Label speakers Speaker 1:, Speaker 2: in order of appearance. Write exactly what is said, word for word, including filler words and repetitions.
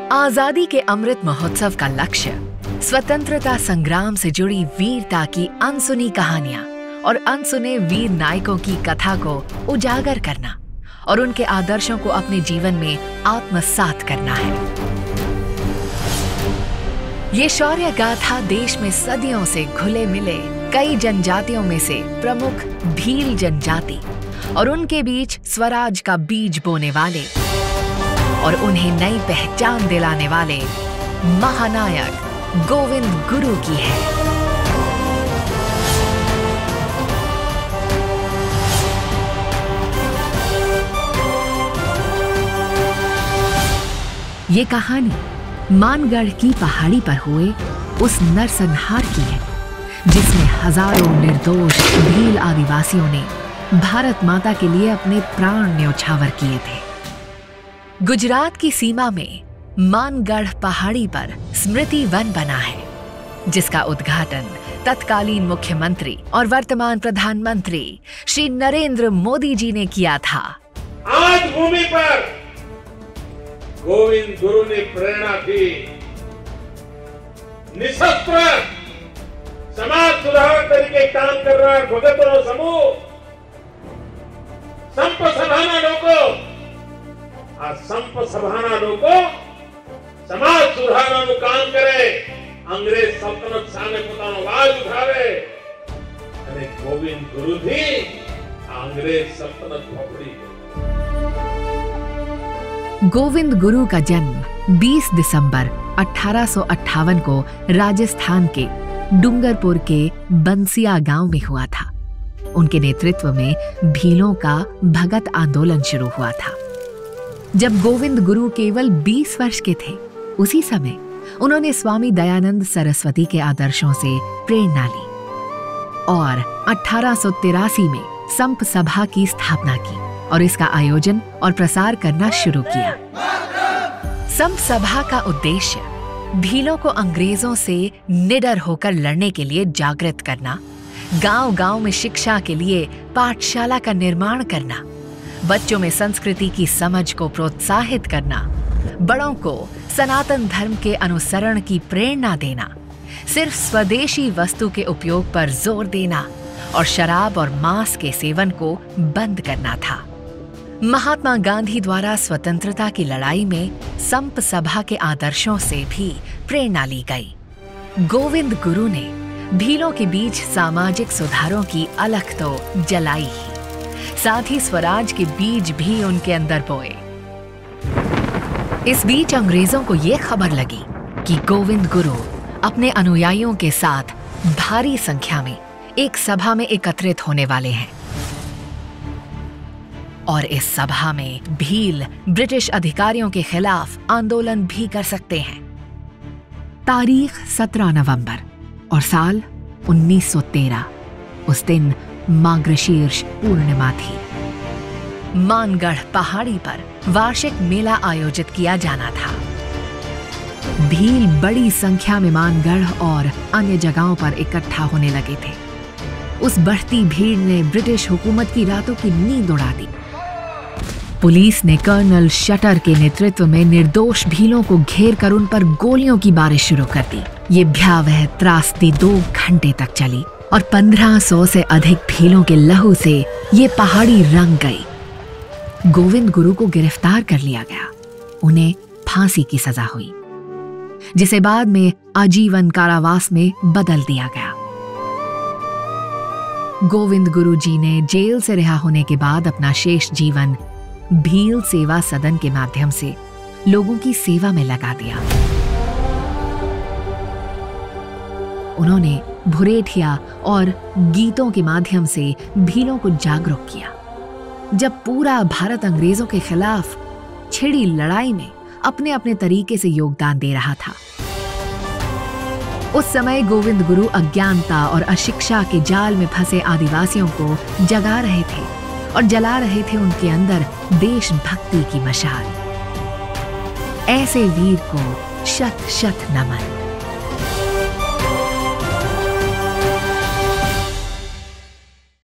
Speaker 1: आजादी के अमृत महोत्सव का लक्ष्य स्वतंत्रता संग्राम से जुड़ी वीरता की अनसुनी कहानियां और अनसुने वीर नायकों की कथा को उजागर करना और उनके आदर्शों को अपने जीवन में आत्मसात करना है। ये शौर्य गाथा देश में सदियों से घुले मिले कई जनजातियों में से प्रमुख भील जनजाति और उनके बीच स्वराज का बीज बोने वाले और उन्हें नई पहचान दिलाने वाले महानायक गोविंद गुरु की है। ये कहानी मानगढ़ की पहाड़ी पर हुए उस नरसंहार की है जिसमें हजारों निर्दोष भील आदिवासियों ने भारत माता के लिए अपने प्राण न्योछावर किए थे। गुजरात की सीमा में मानगढ़ पहाड़ी पर स्मृति वन बना है जिसका उद्घाटन तत्कालीन मुख्यमंत्री और वर्तमान प्रधानमंत्री श्री नरेंद्र मोदी जी ने किया था।
Speaker 2: आज भूमि पर गोविंद गुरु ने प्रेरणा दी, निशस्त्र समाज सुधार तरीके काम कर रहा है भगतों समूह संप सभाना लोगों आ संप सभाना लोगो समाज सुधारવાનું કામ કરે, અંગ્રેજ સલ્તનત સામે પોતાનો અવાજ ઉઠાવે અને ગોવિંદ ગુરુથી અંગ્રેજ સલ્તનત પકડી ગઈ।
Speaker 1: गोविंद गुरु का जन्म बीस दिसंबर अठारह सौ अट्ठावन को राजस्थान के डूंगरपुर के बंसिया गांव में हुआ था। उनके नेतृत्व में भीलों का भगत आंदोलन शुरू हुआ था। जब गोविंद गुरु केवल बीस वर्ष के थे उसी समय उन्होंने स्वामी दयानंद सरस्वती के आदर्शों से प्रेरणा ली और अठारह सौ तिरासी में संप सभा की स्थापना की और इसका आयोजन और प्रसार करना शुरू किया। संप सभा का उद्देश्य भीलों को अंग्रेजों से निडर होकर लड़ने के लिए जागृत करना, गांव-गांव में शिक्षा के लिए पाठशाला का निर्माण करना, बच्चों में संस्कृति की समझ को प्रोत्साहित करना, बड़ों को सनातन धर्म के अनुसरण की प्रेरणा देना, सिर्फ स्वदेशी वस्तु के उपयोग पर जोर देना और शराब और मांस के सेवन को बंद करना था। महात्मा गांधी द्वारा स्वतंत्रता की लड़ाई में संप सभा के आदर्शों से भी प्रेरणा ली गई। गोविंद गुरु ने भीलों के बीच सामाजिक सुधारों की अलख तो जलाई ही, साथ ही स्वराज के बीज भी उनके अंदर बोए। इस बीच अंग्रेजों को यह खबर लगी कि गोविंद गुरु अपने अनुयायियों के साथ भारी संख्या में एक सभा में एकत्रित होने वाले हैं और इस सभा में भील ब्रिटिश अधिकारियों के खिलाफ आंदोलन भी कर सकते हैं। तारीख सत्रह नवंबर और साल उन्नीस सौ तेरह। उस दिन मार्गशीर्ष पूर्णिमा थी। मानगढ़ पहाड़ी पर वार्षिक मेला आयोजित किया जाना था। भील बड़ी संख्या में मानगढ़ और अन्य जगहों पर इकट्ठा होने लगे थे। उस बढ़ती भीड़ ने ब्रिटिश हुकूमत की रातों की नींद उड़ा दी। पुलिस ने कर्नल शटर के नेतृत्व में निर्दोष भीलों को घेर कर उन पर गोलियों की बारिश शुरू कर दी। ये भयावह त्रासदी दो घंटे तक चली और पंद्रह सौ से अधिक भीलों के लहू से ये पहाड़ी रंग गई। गोविंद गुरु को गिरफ्तार कर लिया गया। उन्हें फांसी की सजा हुई जिसे बाद में आजीवन कारावास में बदल दिया गया। गोविंद गुरु जी ने जेल से रिहा होने के बाद अपना शेष जीवन भील सेवा सदन के माध्यम से लोगों की सेवा में लगा दिया। उन्होंने भुरेठिया और गीतों के माध्यम से भीलों को जागरूक किया। जब पूरा भारत अंग्रेजों के खिलाफ छिड़ी लड़ाई में अपने अपने तरीके से योगदान दे रहा था, उस समय गोविंद गुरु अज्ञानता और अशिक्षा के जाल में फंसे आदिवासियों को जगा रहे थे और जला रहे थे उनके अंदर देशभक्ति की मशाल। ऐसे वीर को शत शत नमन।